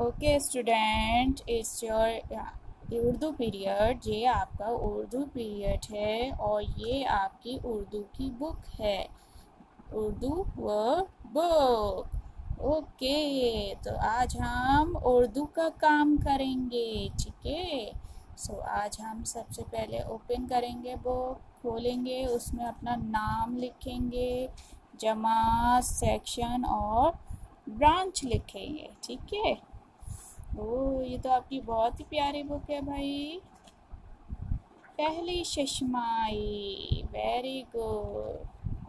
Okay student, it's your Urdu period. ये आपका Urdu period है और ये आपकी उर्दू की बुक है, उर्दू वर्ड बुक। ओके, तो आज हम उर्दू का काम करेंगे, ठीक है। सो आज हम सबसे पहले ओपन करेंगे बुक, खोलेंगे, उसमें अपना नाम लिखेंगे, जमात, सेक्शन और ब्रांच लिखेंगे, ठीक है। ओह, ये तो आपकी बहुत ही प्यारी बुक है भाई। पहली शशमाई, वेरी गुड।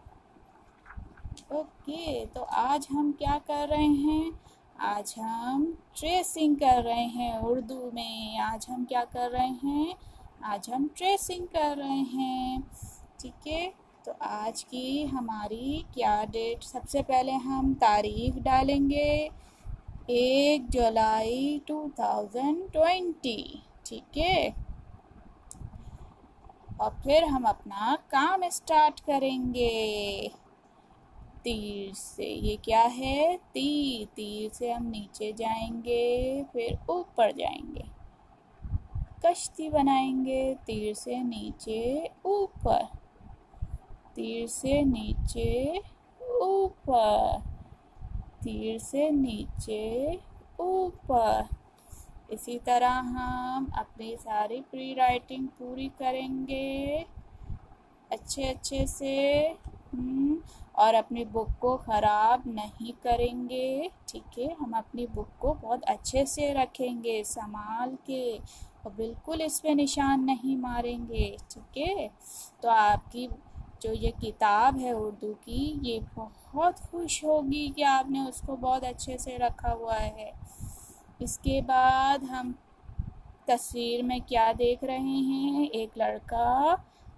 ओके, तो आज हम क्या कर रहे हैं? आज हम ट्रेसिंग कर रहे हैं उर्दू में। आज हम क्या कर रहे हैं? आज हम ट्रेसिंग कर रहे हैं, ठीक है। तो आज की हमारी क्या डेट? सबसे पहले हम तारीख डालेंगे 1 जुलाई 2020, ठीक है। और फिर हम अपना काम स्टार्ट करेंगे। तीर से, ये क्या है? तीर। तीर से हम नीचे जाएंगे, फिर ऊपर जाएंगे, कश्ती बनाएंगे। तीर से नीचे ऊपर, तीर से नीचे ऊपर, तीर से नीचे ऊपर। इसी तरह हम अपनी सारी प्री राइटिंग पूरी करेंगे अच्छे से। और अपनी बुक को ख़राब नहीं करेंगे, ठीक है। हम अपनी बुक को बहुत अच्छे से रखेंगे संभाल के, और बिल्कुल इस पे निशान नहीं मारेंगे, ठीक है। तो आपकी जो ये किताब है उर्दू की, ये बहुत खुश होगी कि आपने उसको बहुत अच्छे से रखा हुआ है। इसके बाद हम तस्वीर में क्या देख रहे हैं? एक लड़का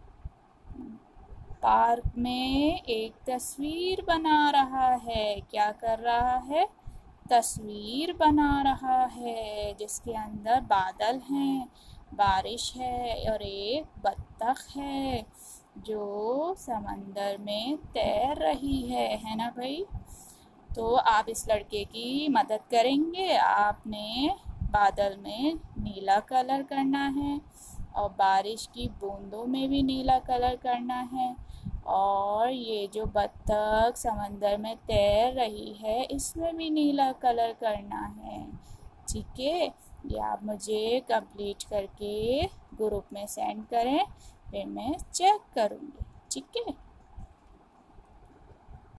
पार्क में एक तस्वीर बना रहा है। क्या कर रहा है? तस्वीर बना रहा है, जिसके अंदर बादल हैं, बारिश है और एक बत्तख है जो समंदर में तैर रही है ना भाई। तो आप इस लड़के की मदद करेंगे। आपने बादल में नीला कलर करना है और बारिश की बूंदों में भी नीला कलर करना है, और ये जो बत्तख समंदर में तैर रही है, इसमें भी नीला कलर करना है, ठीक है। ये आप मुझे कंप्लीट करके ग्रुप में सेंड करें, फिर मैं चेक करूँगी, ठीक है।